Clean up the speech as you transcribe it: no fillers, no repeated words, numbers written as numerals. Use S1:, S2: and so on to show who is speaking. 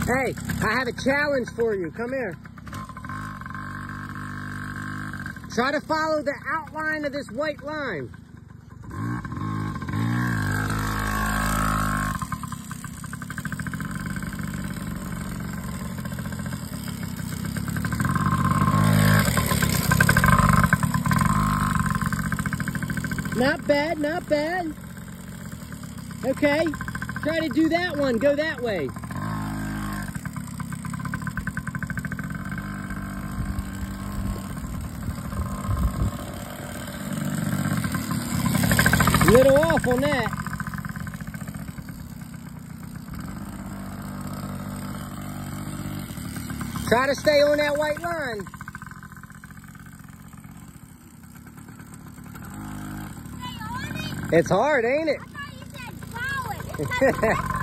S1: Hey, I have a challenge for you. Come here. Try to follow the outline of this white line. Not bad, not bad. Okay, try to do that one. Go that way. A little off on that. Try to stay on that white line.
S2: Stay on it?
S1: It's hard, ain't it?
S2: I thought you said follow it.